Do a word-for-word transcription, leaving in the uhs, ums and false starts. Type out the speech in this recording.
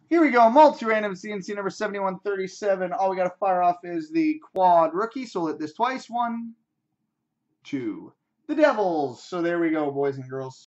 Here we go, multi-random C N C number seventy-one thirty-seven. All we got to fire off is the quad rookie, so we'll hit this twice. One, two. The Devils. So there we go, boys and girls.